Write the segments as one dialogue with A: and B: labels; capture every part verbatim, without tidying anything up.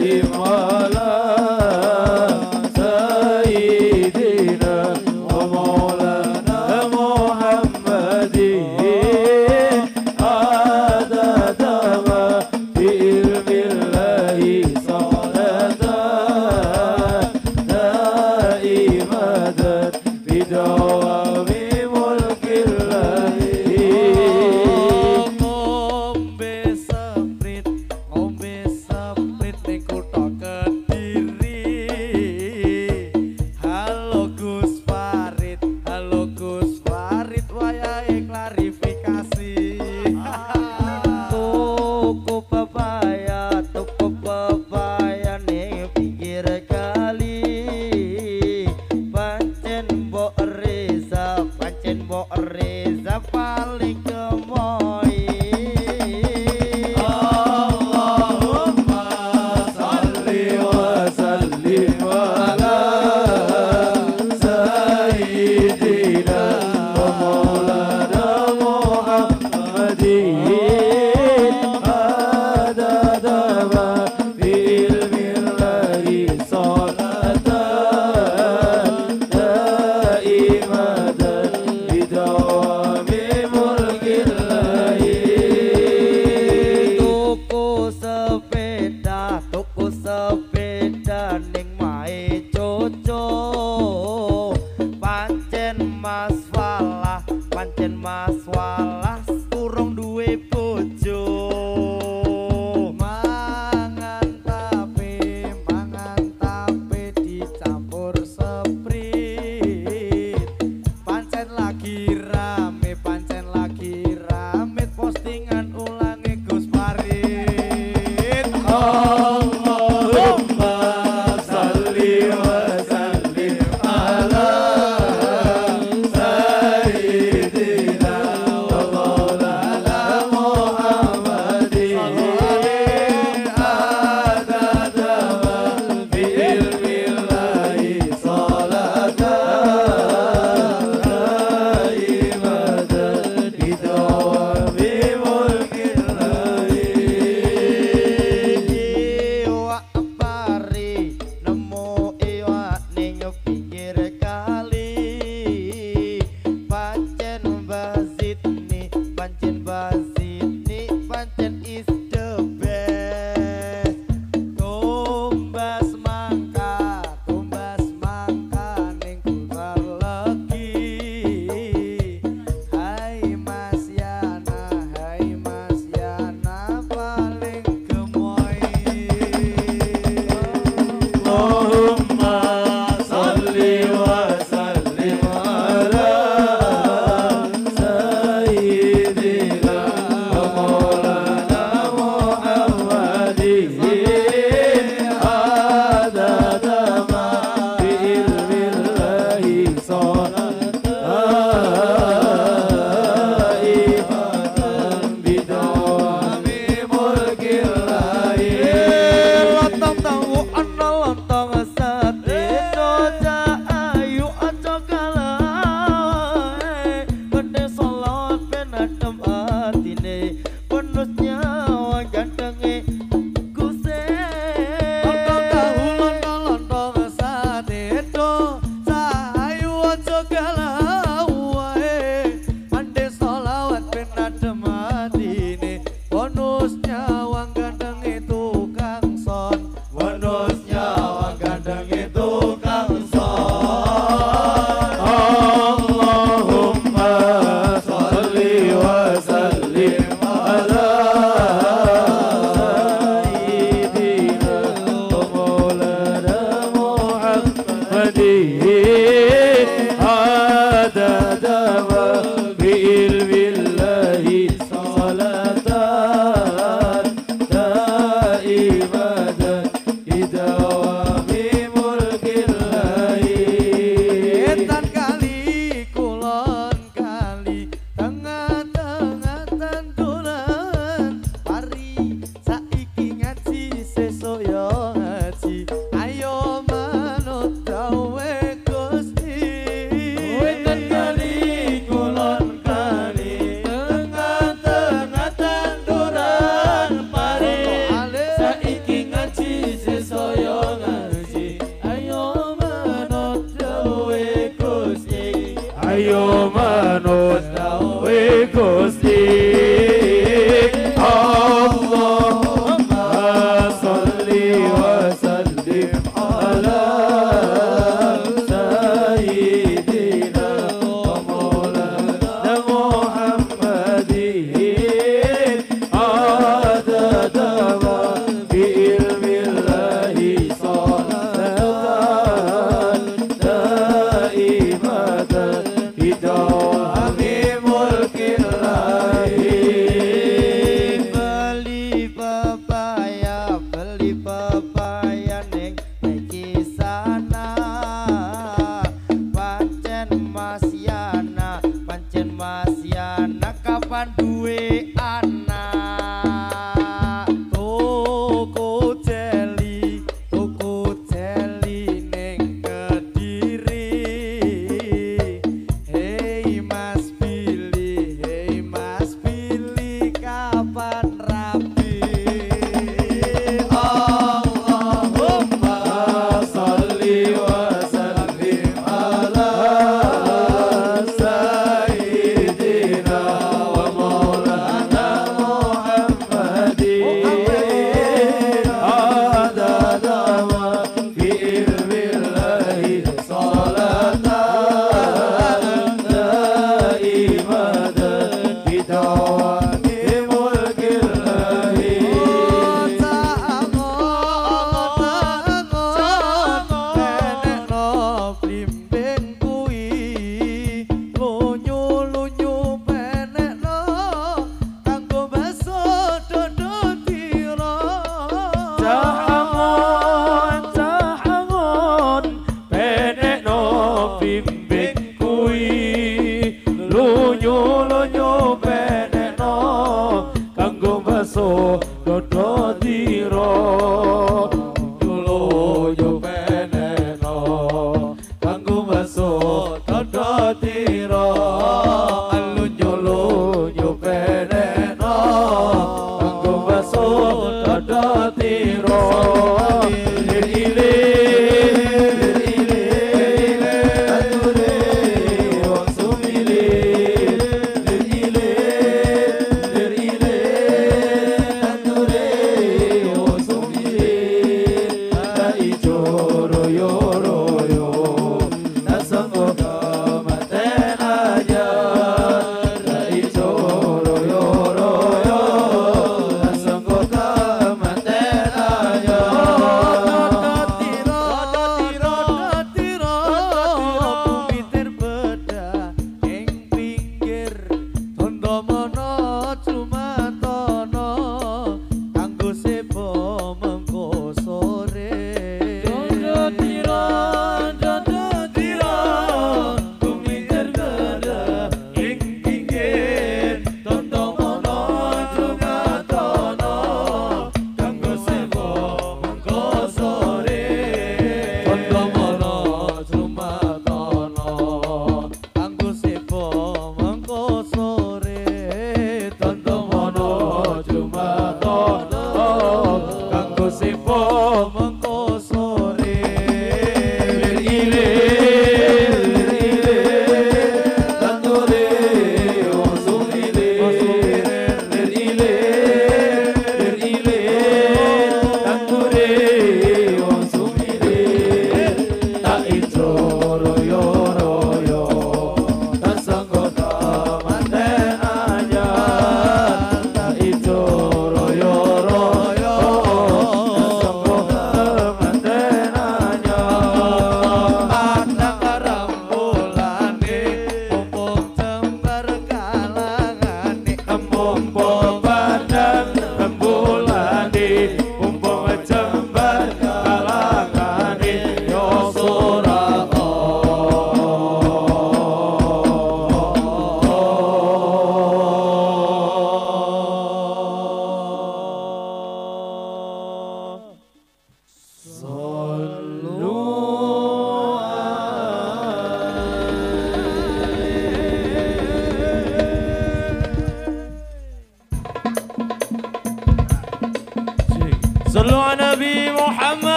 A: sallim ala sayyidina wa maulana Muhammadin adada ma fi ilmillahi salatan daimatan bidawami mulkillahi.
B: Ngombe seprit, ngombe seprit ning kutha Kediri. Halo Gus Farid, halo Gus Farid, wayahe klarifikasi.
C: Tuku papaya, tuku papaya ning pinggir kali. Pancen mbok Reza, pancen mbok Reza paling gemoy.
A: Allahumma salli wa sallim ala sayyidina wa maulana Muhammadin adada ma fi ilmillahi salatan daimatan bidawami mulkillahi.
C: Tuku sepeda, tuku sepeda ning mae Coco. Pancen Mas Walah, pancen Mas Walah kurang duwe bojo.
B: Mangan tape, mangan tape dicampur seprit. Pancen lagi rame, pancen lagi rame postingan ulangi Gus Farid.
A: Allahumma salli wa sallim ala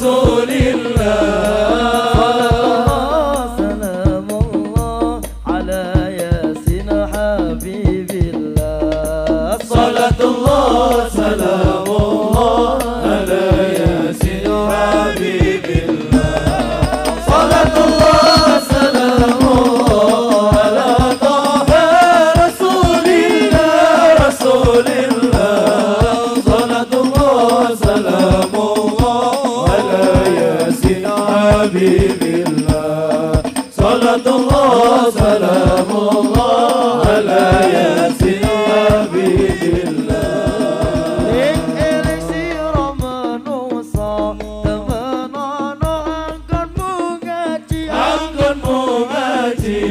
A: رسول الله
C: سلام الله على ياسين حبيب الله
A: صلاة الله سلام الله على ياسين حبيب الله صلاة الله سلام الله على طه رسول الله رسول الله صلاة الله سلام الله على ياسين حبيب الله صلاة الله سلام الله على ياسين حبيب الله
C: eling sira manusa temenono anggonmu ngaji
A: anggonmu ngaji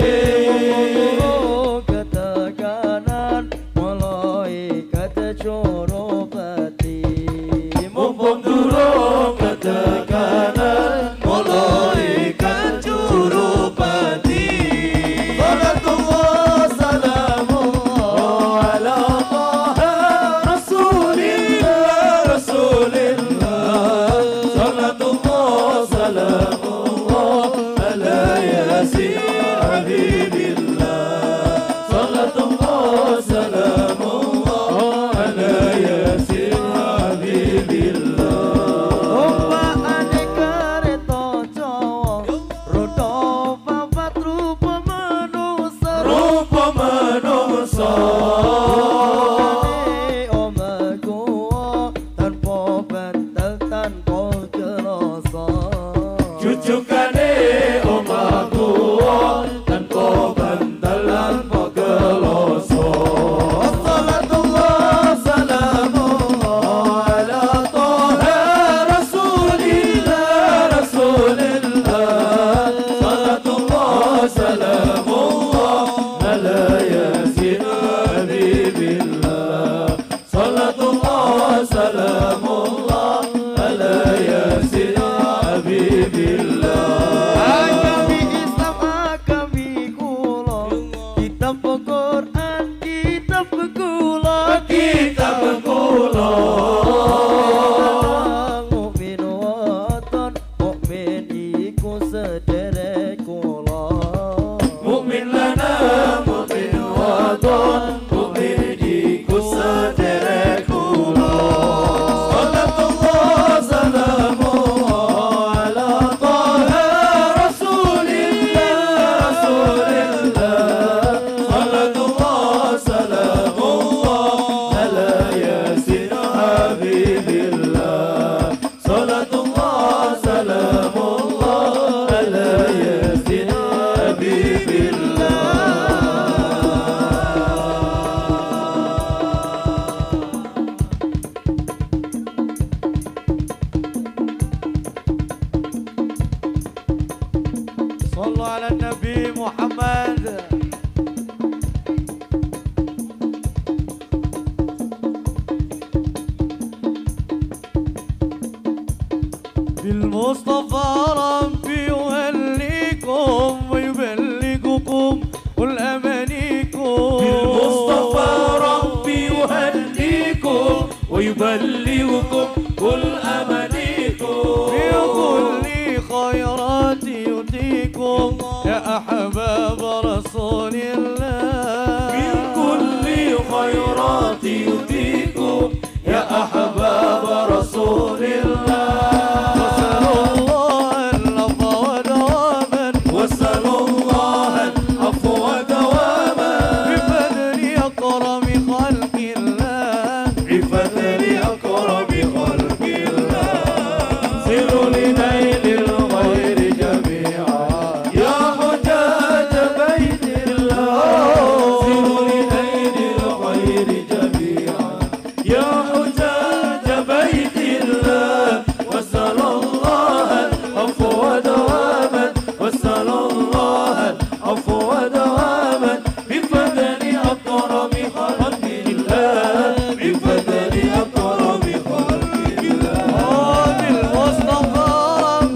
C: ketekanan malaikat curupati
A: mumpung durung ketekanan malaikat curupati salatullah salamullah ala taha rasulillah rasulillah salatullah salamullah ala yasin habibillah salatullah salamullah ala yasin habibillah
C: Umpamane kereta Jawa roda papat rupa manusa
A: rupa manusa
C: omaku tanpa bantal tanpa kerasa
A: Cucukane omahku tanpa bantal tanpa geloso Salatullah salamullah ala taha rasulillah rasulillah Salatullah salamullah ala yasin habibillah Salatullah salamullah ala yasin habibillah
C: Agami Islam agami kula kitab Quran kitab kula
A: Kitab kula
C: mukmin watan mukmin iku sederek kula
A: Mukmin lana mukmin wadon mukmin iku sederek kula Salatullah salamullah ala taha rasulillah rasulillah Salatullah salamullah ala yasin habibillah Salatullah salamullah ala yasin habibillah
B: صلوا على النبي محمد بالمصطفى ربي يهليكم ويبلغكم كل أمانيكم
A: بالمصطفى ربي يهنيكم ويبلغكم كل أمانيكم
B: بكل خيرات يؤتيكم يا أحباب رسول الله
A: من كل خيرات يؤتيكم يا أحباب رسول الله
B: واسألوا الله العفو دواما
A: واسألوا الله العفو دواما
B: بفضل أكرم خلق الله
A: بفضل أكرم خلق الله سروا لنيل الخير جميعا يا حجاج بيت الله سروا لنيل الخير جميعا يا حجاج بيت الله واسأل الله العفو دواما واسأل الله العفو دواما بفضل أكرم خلق الله بفضل أكرم خلق الله
B: بالمصطفى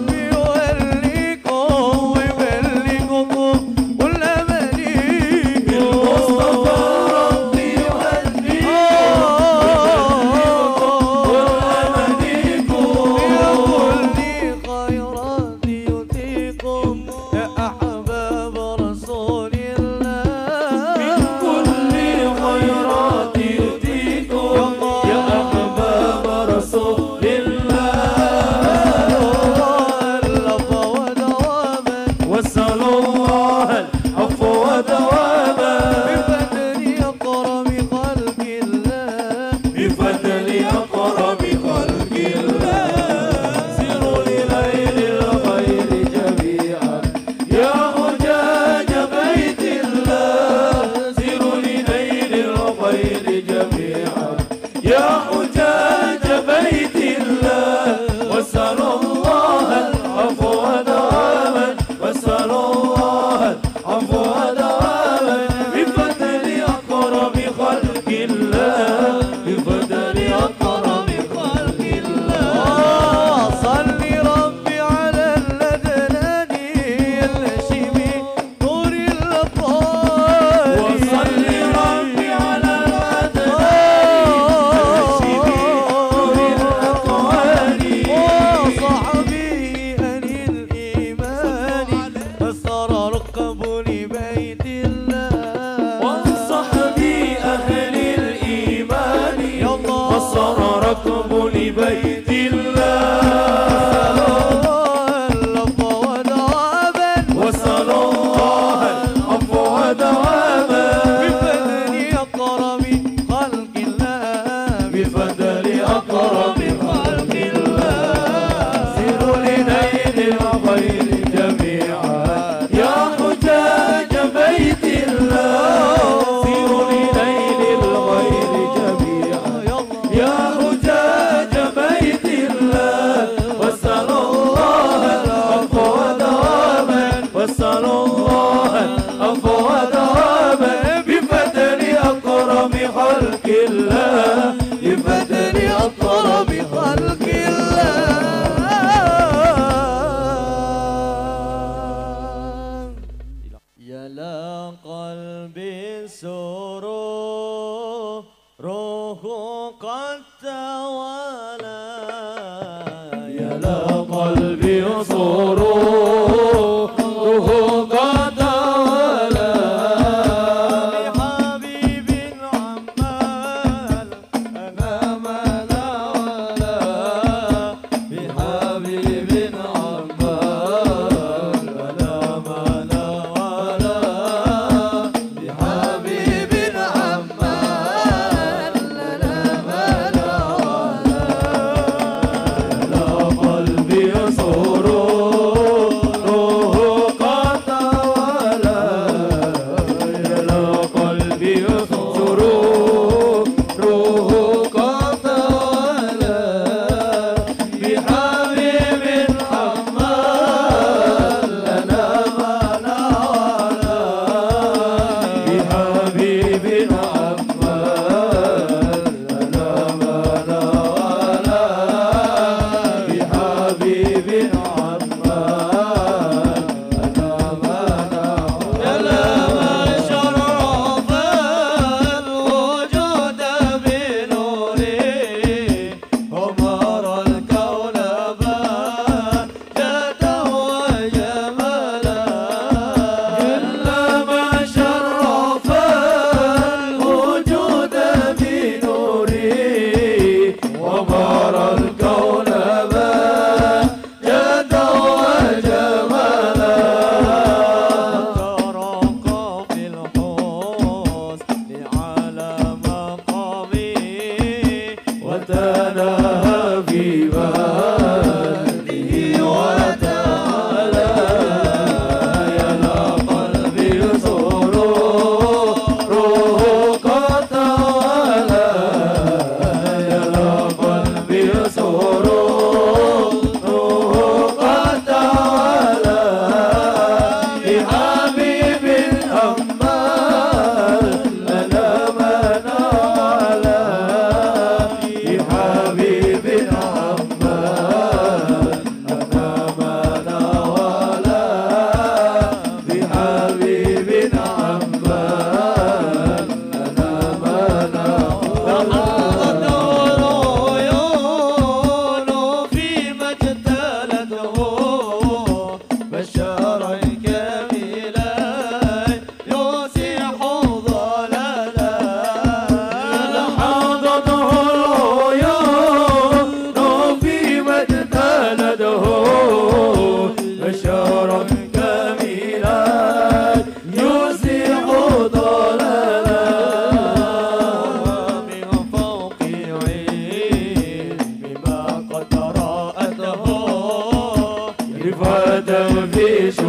A: رفعة في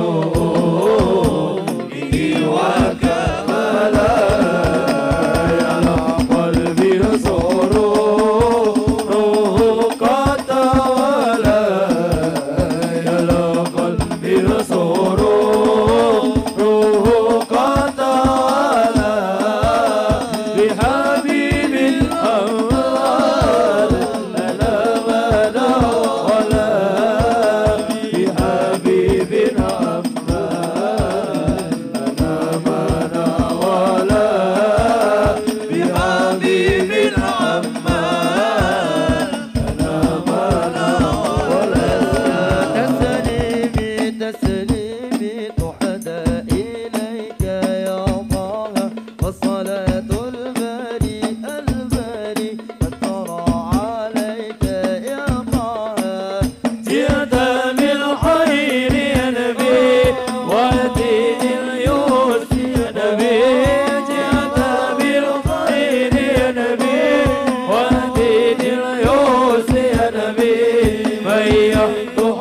A: شؤونه وكمالا على قلبي سروره قد تولى على قلبي سروره قد تولى بحبيب الأموال لنا مدى ولا بحبيب أمان لنا مدى ولا بحبيب أمان لنا مدى ولا
C: تسليمي تسليمي تحدى إليك يا طه والصلاة الباري الباري تترى عليك يا طه
A: جئت بالخير يا نبي ودين اليوسف يا نبي جئت بالخير يا نبي ودين اليوسف يا نبي من يفتح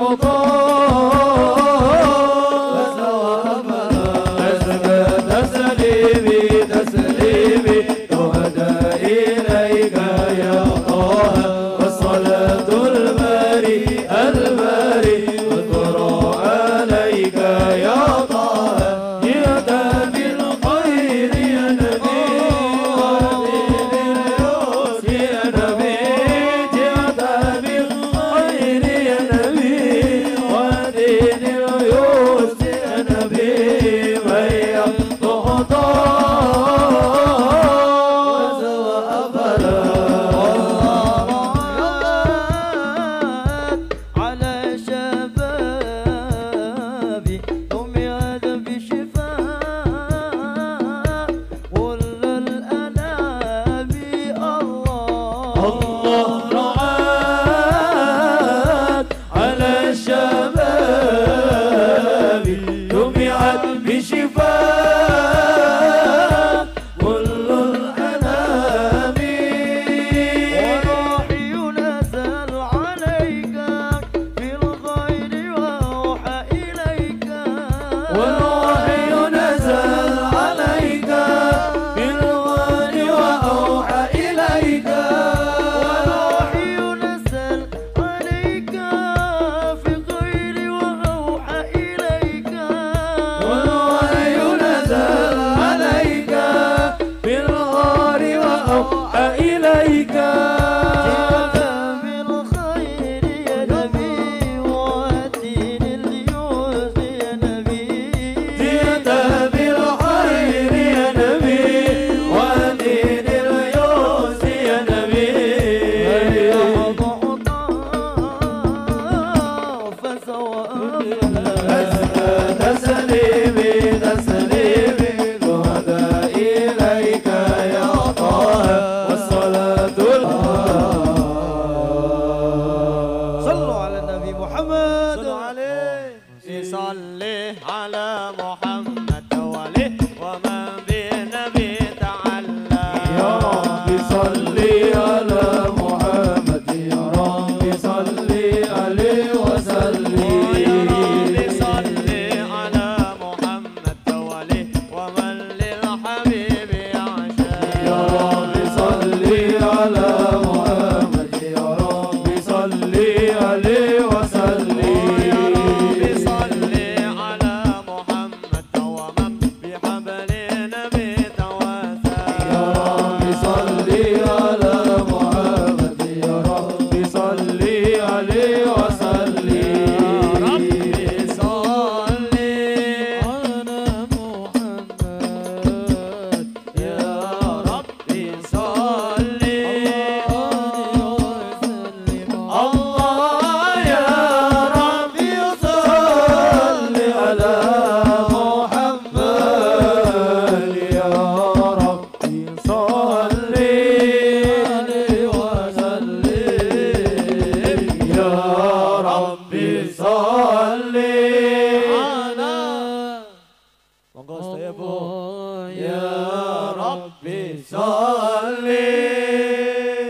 A: تسليمي تسليمي تهدى إليك يا طه والصلاة الباري الباري وترى عليك يا طه جئت بالخير يا نبي ودين اليوسف يا نبي جئت بالخير يا نبي ودين اليوسف يا نبي من يفتح
C: على شبابي طمئت بشفاء كل الأنام الله
A: الله رعاك على الشباب جمعت بشفاء كل الأنام
C: وروحي ينزل عليك في الخير وأوحى إليك
A: والوحي نزل عليك بالغار وأوحى إليك
C: وروحي ينزل عليك في الخير وأوحى إليك
A: والوحي نزل عليك بالغار وأوحى إليك
C: جئت بالخير يا نبي ودين اليوسف يا نبي
A: جئت بالخير يا نبي ودين اليوسف يا نبي تسليمي تسليمي تهدى إليك يا طه والصلاة
C: صلوا على النبي محمد صلوا عليه صلي على محمد وعليه ومن بالنبي تعلى
A: يا رب صلي على محمد يا رب صلي عليه وسلم
C: صلي على محمد وعليه ومن للحبيب يعشى
A: يا رب صلي على محمد يا رب صلي عليه وسلم
C: صلي على محمد ومن بحبل النبي تواسى
A: يا رب صلي على محمد يا رب صلي عليه وسلم
C: ربي صلي على محمد يا ربي صلي وسلم
A: الله يا ربي صل على محمد يا ربي صل عليه وسلم يا ربي صل على يا ربي صل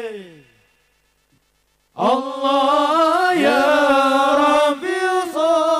A: الله يا ربي صل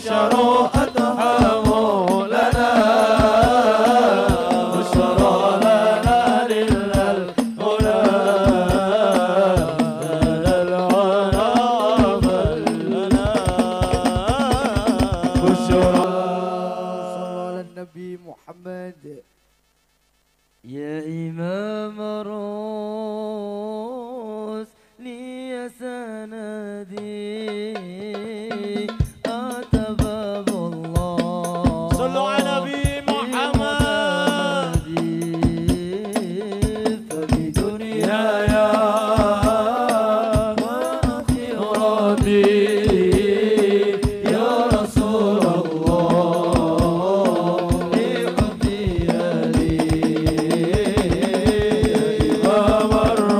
A: البشر أتهام لنا بشرى لنا لله الهدى لنا العنا لنا بشرى.
B: صلوا على النبي محمد.
C: يا إمام الروس لي سندي أتى باب الله.
A: صلوا على نبي محمد.
C: فبدنياي
A: وآخرتي يا رسول الله لقضي لي إمام الروس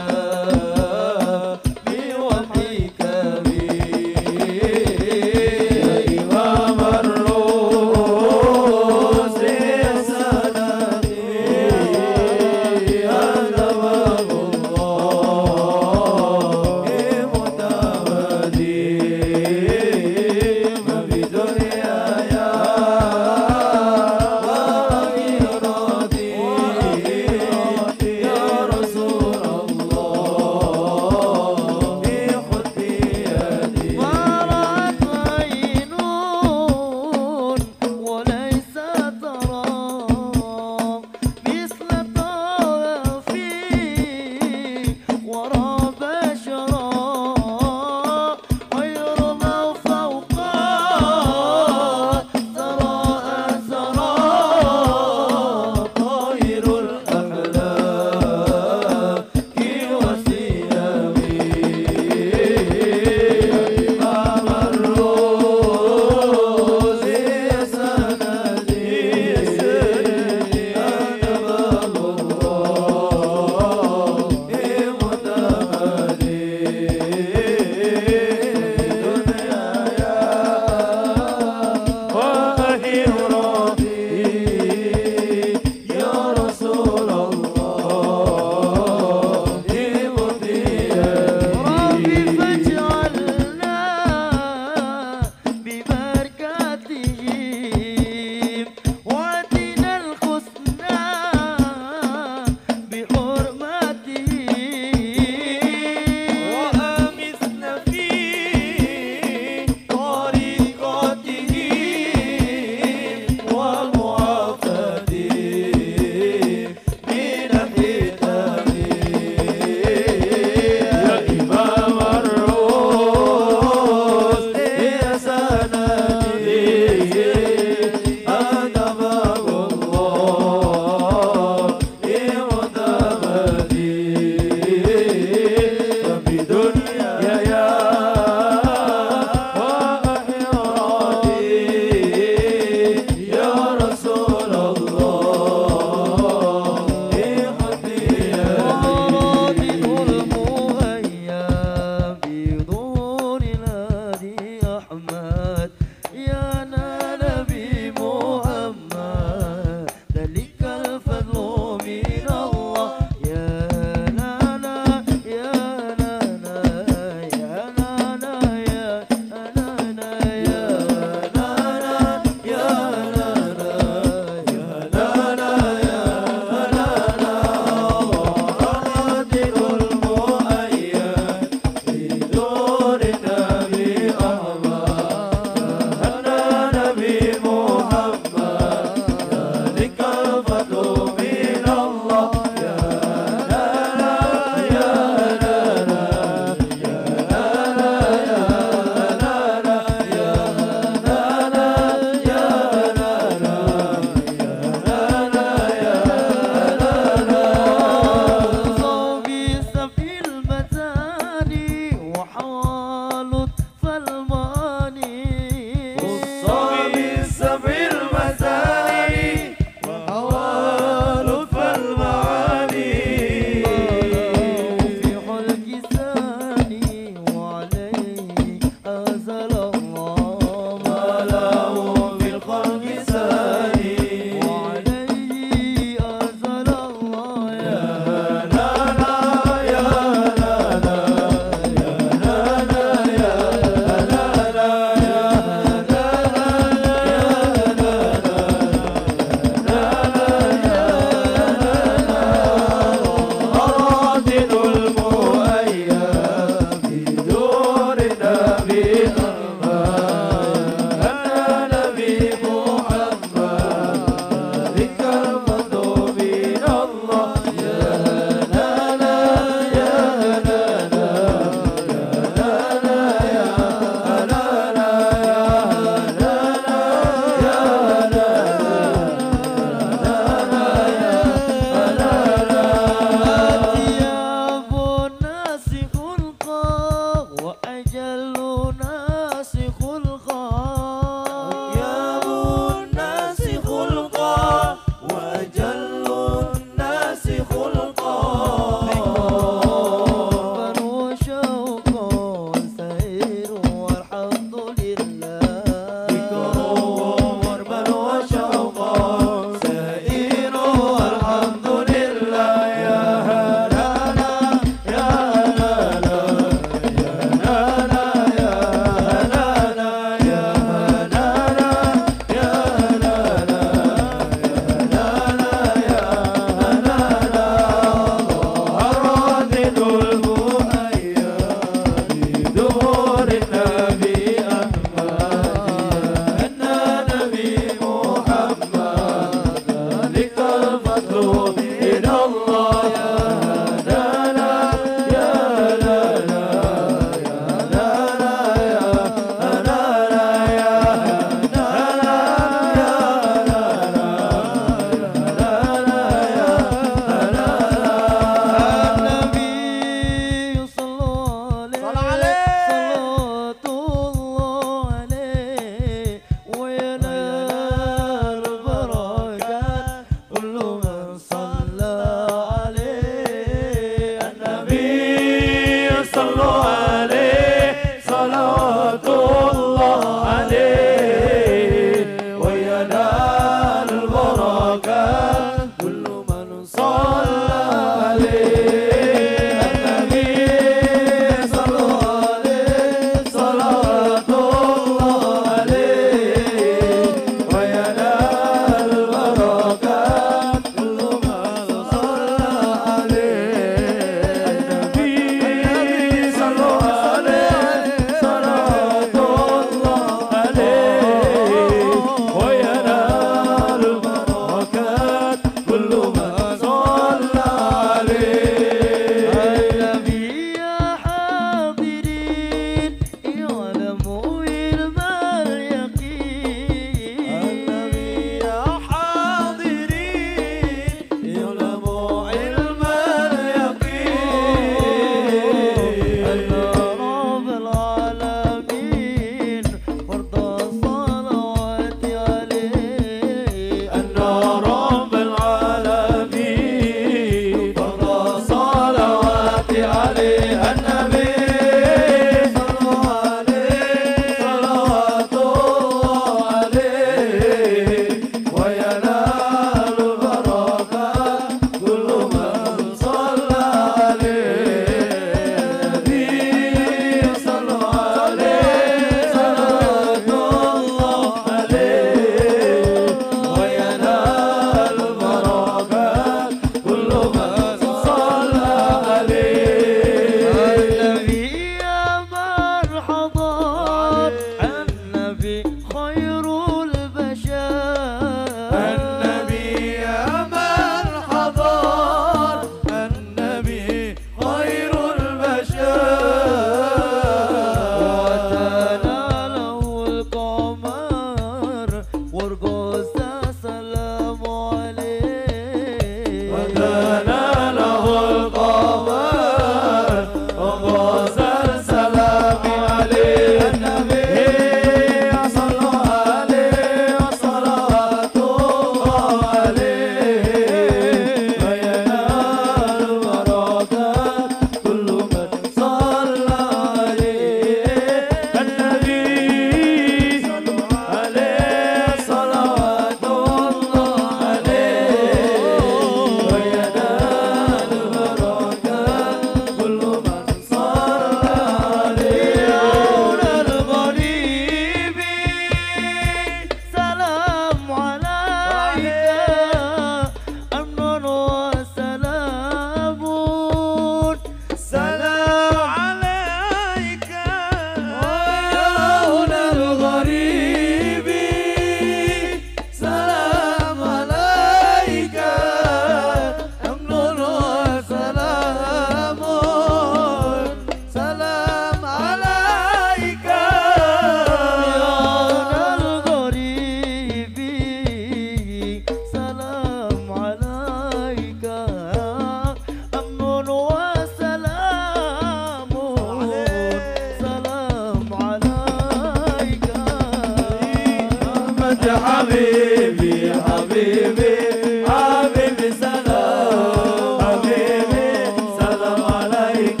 A: حبيبي حبيبي حبيبي سلام حبيبي سلام عليك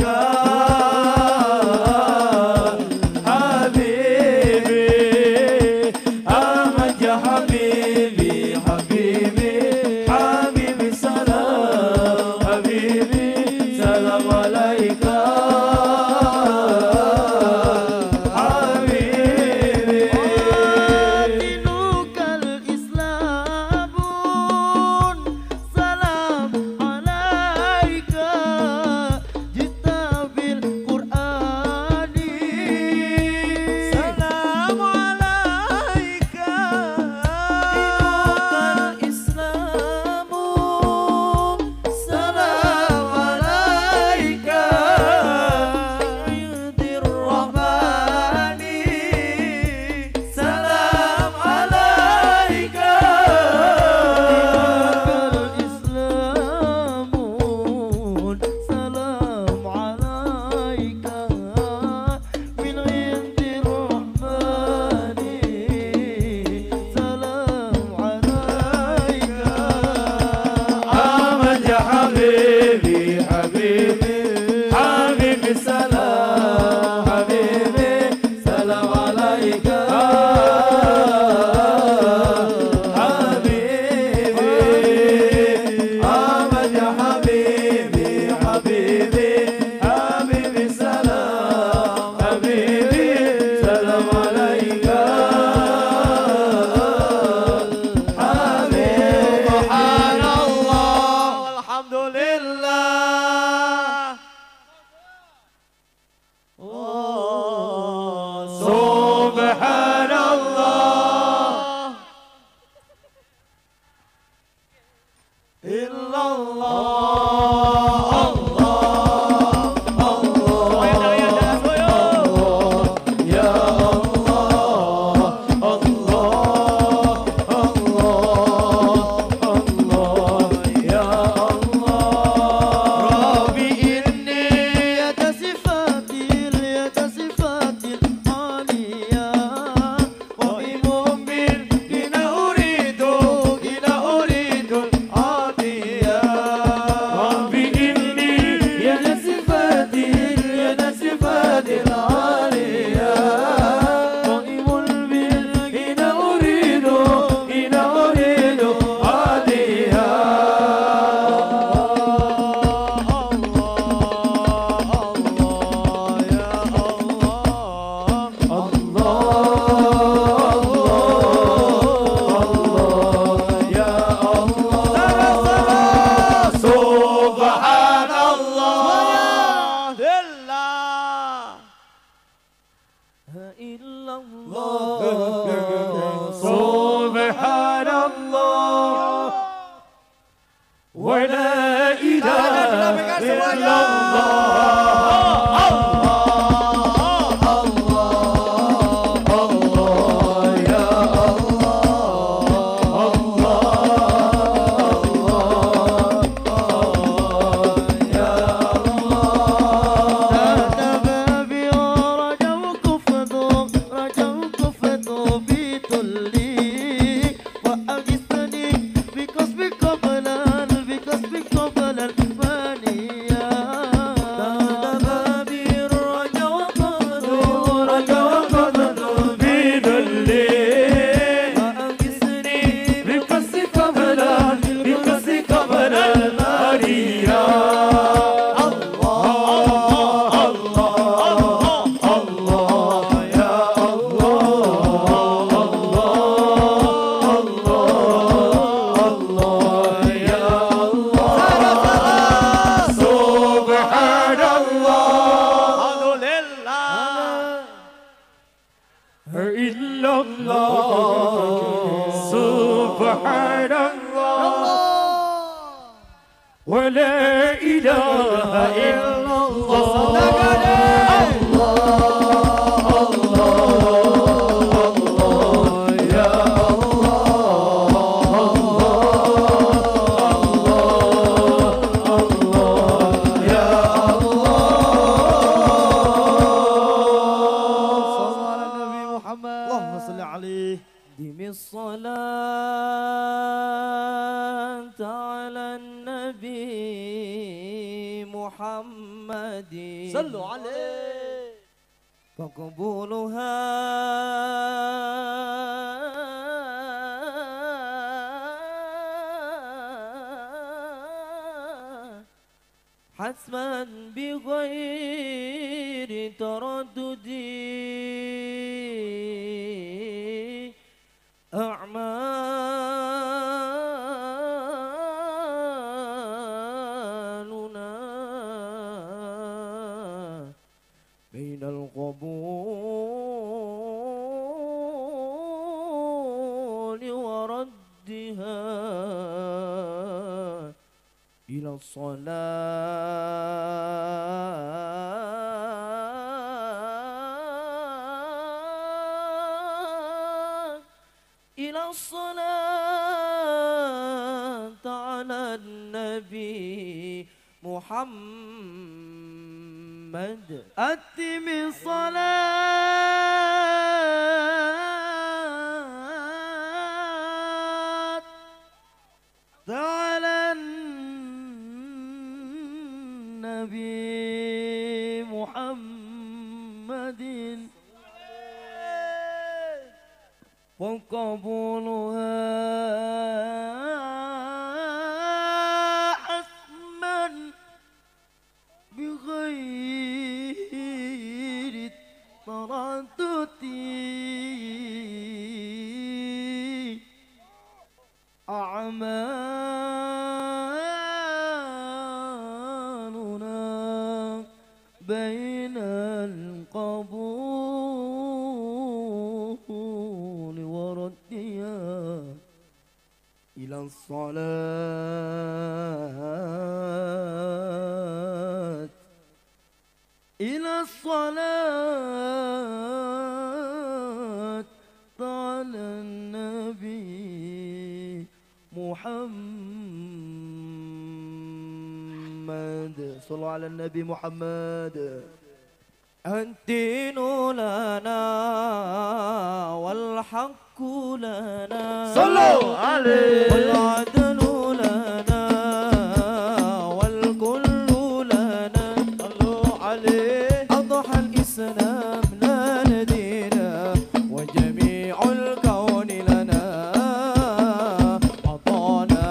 A: حبيبي أحمد يا حبيبي حبيبي حبيبي سلام حبيبي سلام عليك سبحان الله إلا الله الله الله يا الله الله الله الله يا الله ربي إني يد صفاتي يد صفاتي سبحان الله ولا إله إلا الله سبحان الله ولا إله إلا
C: أدم الصلاة على النبي محمد
B: صلوا عليه
C: فقبولها حتما بغير تردد أعمالنا بين القبول وردها إلى الصلاة إلى الصلاة على النبي محمد أتم الصلاة على النبي محمد وقبولها حتما بغير تردد أعمالنا بين القبول وردها إلى الصلاة إلى الصلاة على النبي محمد صلوا على النبي محمد الدين لنا والحق لنا
B: صلوا عليه
C: والعدل لنا والكل لنا
B: صلوا عليه
C: أضحى الإسلام لنا دينا وجميع الكون لنا أعطانا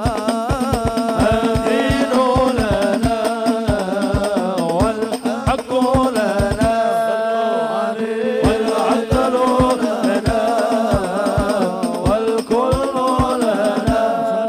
B: الدين لنا والحق لنا والعدل لنا والكل لنا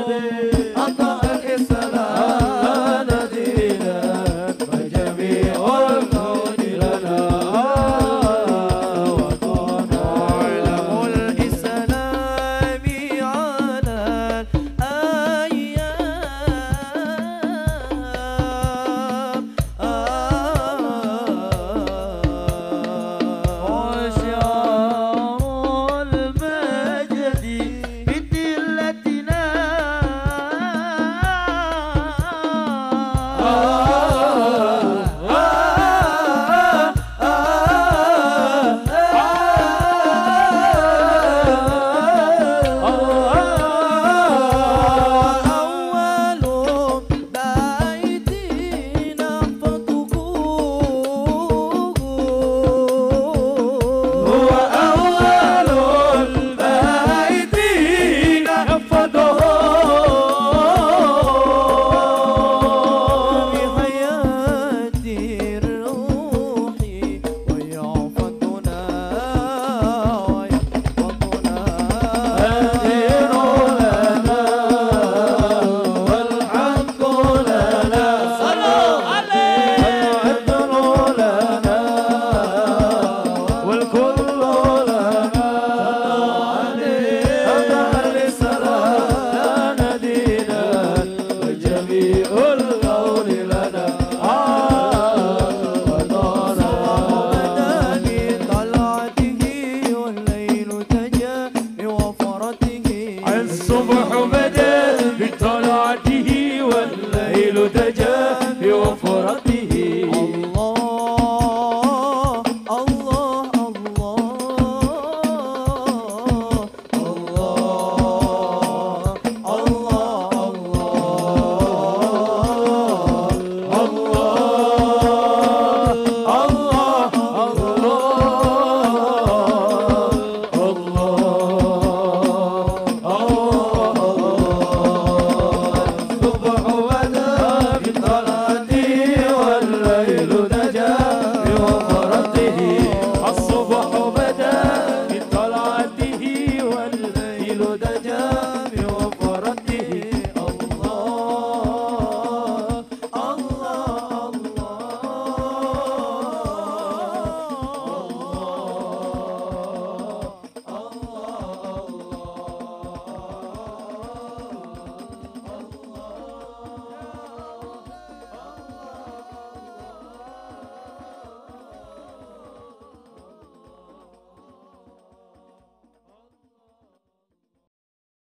B: عليه